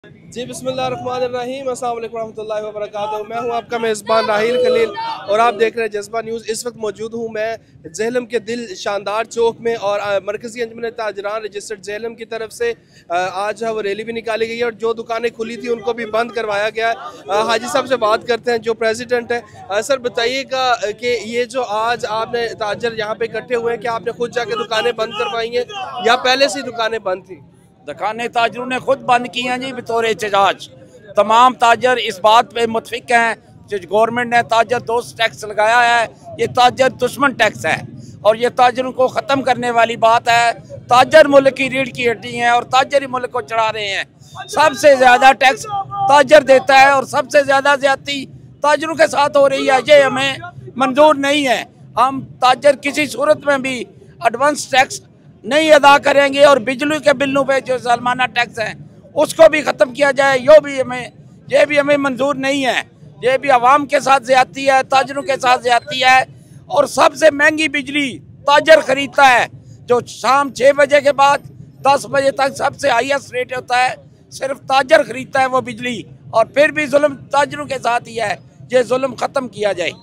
जी बिस्मिल्लाहिर्रहमानिर्रहीम, अस्सलाम वालेकुम रहमतुल्लाहि व बरकातहू। मैं हूं आपका मेज़बान राहिल खलील और आप देख रहे हैं जज्बा न्यूज़। इस वक्त मौजूद हूं मैं जेहलम के दिल शानदार चौक में और मरकज़ी अंजुमन ताजरान रजिस्टर्ड जेहलम की तरफ से आज वो रैली भी निकाली गई है और जो दुकानें खुली थी उनको भी बंद करवाया गया है। हाजी साहब से बात करते हैं जो प्रेसिडेंट है। सर बताइएगा कि ये जो आज आपने ताजर यहाँ पे इकट्ठे हुए हैं, क्या आपने खुद जाके दुकानें बंद करवाई हैं या पहले से ही दुकानें बंद थी? दुकानें ताजरों ने खुद बंद की हैं जी बतौर एहतजाज। तमाम ताजर इस बात पे मुतफिक हैं जो गवर्नमेंट ने ताजर दोस्त टैक्स लगाया है, ये ताजर दुश्मन टैक्स है और ये ताजरों को ख़त्म करने वाली बात है। ताजर मुल्क की रीढ़ की हड्डी हैं और ताजर ही मुल्क को चढ़ा रहे हैं। सबसे ज़्यादा टैक्स ताजर देता है और सबसे ज़्यादा ज्यादती ताजरों के साथ हो रही है। ये हमें मंजूर नहीं है। हम ताजर किसी सूरत में भी एडवांस टैक्स नहीं अदा करेंगे और बिजली के बिलों पे जो सालाना टैक्स है उसको भी ख़त्म किया जाए। ये भी हमें मंजूर नहीं है। ये भी आवाम के साथ ज़्यादती है, ताजरों के साथ ज़्यादती है। और सबसे महंगी बिजली ताजर खरीदता है, जो शाम 6 बजे के बाद 10 बजे तक सबसे हाईएस्ट रेट होता है, सिर्फ ताजर खरीदता है वो बिजली। और फिर भी जुल्म ताजरों के साथ ही है। ये जुल्म ख़त्म किया जाए।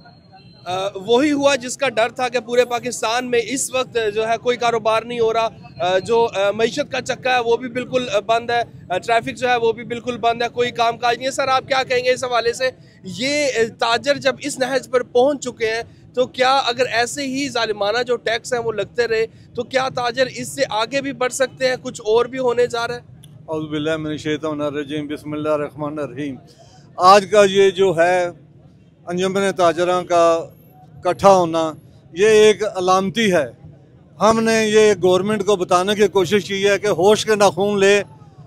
वही हुआ जिसका डर था कि पूरे पाकिस्तान में इस वक्त जो है कोई कारोबार नहीं हो रहा। जो मईशत का चक्का है वो भी बिल्कुल बंद है, ट्रैफिक जो है वो भी बिल्कुल बंद है, कोई काम काज नहीं है। सर आप क्या कहेंगे इस हवाले से? ये ताजर जब इस नहज पर पहुंच चुके हैं तो क्या अगर ऐसे ही जालिमाना जो टैक्स हैं वो लगते रहे तो क्या ताजर इससे आगे भी बढ़ सकते हैं? कुछ और भी होने जा रहा है? औज़ुबिल्लाहि मिनश्शैतानिर्रजीम, बिस्मिल्लाहिर्रहमानिर्रहीम। आज का ये जो है अंजुमन ताजरा का इकट्ठा होना, ये एक अलामती है। हमने ये गवर्नमेंट को बताने की कोशिश की है कि होश के नाखून ले,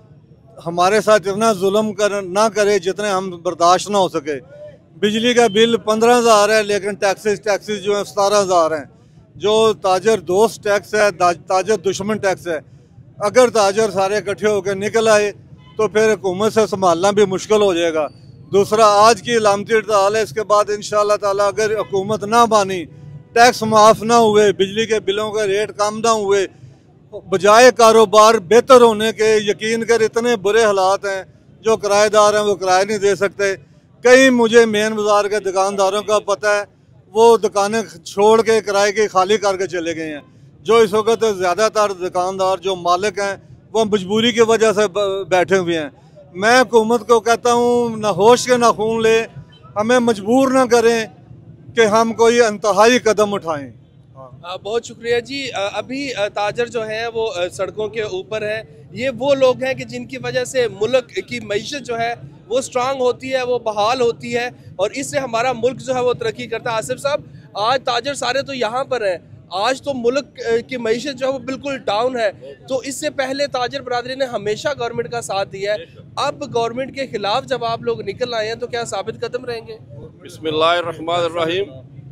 हमारे साथ इतना जुल्म ना करे जितने हम बर्दाश्त ना हो सके। बिजली का बिल 15,000 है लेकिन टैक्सेस जो है 17,000 हैं। जो ताजर दोस्त टैक्स है, ताजर दुश्मन टैक्स है। अगर ताजर सारे इकट्ठे होकर निकल आए तो फिर हुकूमत से संभालना भी मुश्किल हो जाएगा। दूसरा, आज की अलामती हड़ताल है, इसके बाद इंशाअल्लाह ताला अगर हुकूमत ना मानी, टैक्स माफ़ ना हुए, बिजली के बिलों के रेट कम ना हुए, बजाय कारोबार बेहतर होने के, यकीन कर इतने बुरे हालात हैं। जो किराएदार हैं वो किराया नहीं दे सकते। कई मुझे मेन बाज़ार के दुकानदारों का पता है, वो दुकानें छोड़ के किराए की खाली करके चले गए हैं। जो इस वक्त ज़्यादातर दुकानदार जो मालिक हैं वो मजबूरी की वजह से बैठे हुए हैं। मैं हुकूमत को कहता हूँ, ना होश के नाखून ले, हमें मजबूर ना करें कि हम कोई इंतहाई कदम उठाएं। बहुत शुक्रिया जी। अभी ताजर जो है वो सड़कों के ऊपर है। ये वो लोग हैं कि जिनकी वजह से मुल्क की मईशत जो है वो स्ट्रांग होती है, वो बहाल होती है और इससे हमारा मुल्क जो है वो तरक्की करता है। आसिफ साहब, आज ताजर सारे तो यहाँ पर हैं, आज तो मुल्क की मईशत जो है वो बिल्कुल डाउन है। तो इससे पहले ताजर बरादरी ने हमेशा गवर्नमेंट का साथ दिया है। अब गवर्नमेंट के खिलाफ जब आप लोग निकल आए हैं तो क्या साबित कदम रहेंगे? बिस्मिल्लाहिर्रहमानिर्रहीम।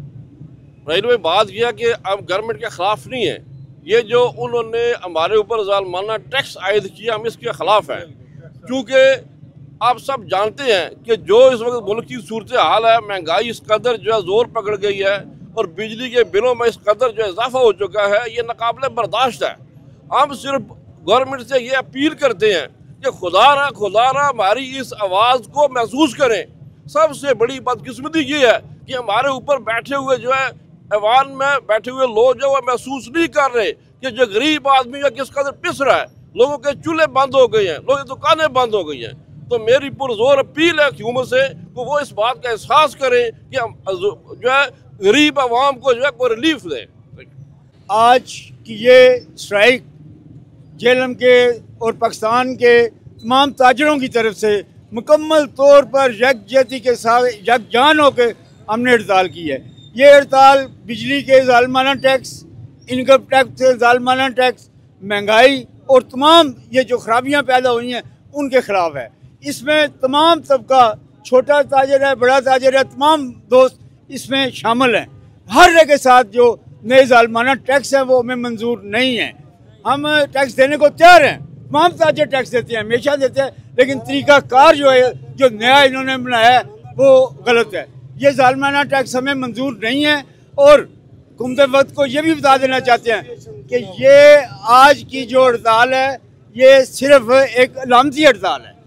रहील में बात किया कि अब गवर्नमेंट के खिलाफ नहीं है। ये जो उन्होंने हमारे ऊपर जालिमाना टैक्स आयद किया, हम इसके खिलाफ हैं। क्योंकि आप सब जानते हैं कि जो इस वक्त मुल्क की सूरत हाल है, महंगाई इस कदर जो है जोर पकड़ गई है और बिजली के बिलों में इस कदर जो इजाफा हो चुका है, ये नाकाबिले बर्दाश्त है। हम सिर्फ गवर्नमेंट से ये अपील करते हैं कि खुदारा हमारी इस आवाज़ को महसूस करें। सबसे बड़ी बदकिस्मती ये है कि हमारे ऊपर बैठे हुए जो है ऐवान में बैठे हुए लोग जो है महसूस नहीं कर रहे कि जो गरीब आदमी है किस कदर पिस रहा है। लोगों के चूल्हे बंद हो गए हैं, लोगों की दुकानें बंद हो गई हैं। तो मेरी पुरजोर अपील है हुकूमत से कि वो इस बात का एहसास करें कि हम जो है गरीब आवाम को जो है कोई रिलीफ दें। आज की ये स्ट्राइक जेहलम के और पाकिस्तान के तमाम ताजरों की तरफ से मुकम्मल तौर पर यकजहती के साथ यकजान होकर हमने हड़ताल की है। ये हड़ताल बिजली के जालिमाना टैक्स, इनकम टैक्स से जालिमाना टैक्स, महंगाई और तमाम ये जो खराबियाँ पैदा हुई हैं उनके ख़िलाफ़ है। इसमें तमाम तबका, छोटा ताजर है, बड़ा ताजर है, तमाम दोस्त इसमें शामिल हैं। हर एक के साथ जो नए जालिमाना टैक्स हैं वो हमें मंजूर नहीं है। हम टैक्स देने को तैयार हैं, तमाम ताजर टैक्स देते हैं, हमेशा देते हैं, लेकिन तरीक़ाकार जो है, जो नया इन्होंने बनाया है वो गलत है। ये जालिमाना टैक्स हमें मंजूर नहीं है। और हुकूमत वक्त को ये भी बता देना चाहते हैं कि ये आज की जो हड़ताल है ये सिर्फ एक अलामती हड़ताल है।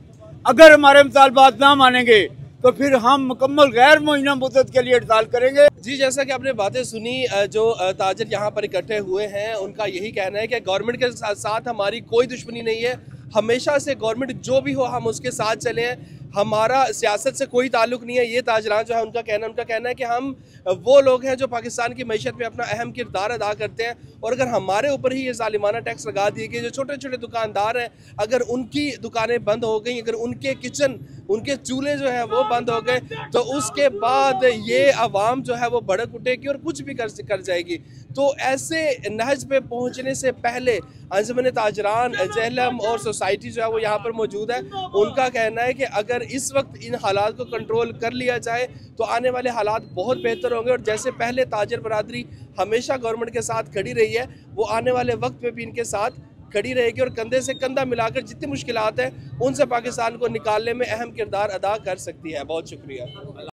अगर हमारे मुतालबात ना मानेंगे तो फिर हम मुकम्मल गैर मुअय्यना मुद्दत के लिए हड़ताल करेंगे। जी, जैसा कि आपने बातें सुनी, जो ताजर यहाँ पर इकट्ठे हुए हैं उनका यही कहना है कि गवर्नमेंट के साथ हमारी कोई दुश्मनी नहीं है, हमेशा से गवर्नमेंट जो भी हो हम उसके साथ चले हैं, हमारा सियासत से कोई ताल्लुक नहीं है। ये ताजरान जो है उनका कहना है कि हम वो लोग हैं जो पाकिस्तान की मईशत में अपना अहम किरदार अदा करते हैं, और अगर हमारे ऊपर ही ये जालिमाना टैक्स लगा दिए गए, जो छोटे छोटे दुकानदार हैं अगर उनकी दुकानें बंद हो गई, अगर उनके किचन, उनके चूल्हे जो है वो बंद हो गए, तो उसके बाद ये आवाम जो है वो भड़क उठेगी और कुछ भी कर जाएगी। तो ऐसे नहज पे पहुंचने से पहले अंजुमन ताजरान जेहलम और सोसाइटी जो है वो यहाँ पर मौजूद है। उनका कहना है कि अगर इस वक्त इन हालात को कंट्रोल कर लिया जाए तो आने वाले हालात बहुत बेहतर होंगे, और जैसे पहले ताजर बरादरी हमेशा गवर्नमेंट के साथ खड़ी रही है, वो आने वाले वक्त में भी इनके साथ खड़ी रहेगी और कंधे से कंधा मिलाकर जितनी मुश्किलात हैं उनसे पाकिस्तान को निकालने में अहम किरदार अदा कर सकती है। बहुत शुक्रिया।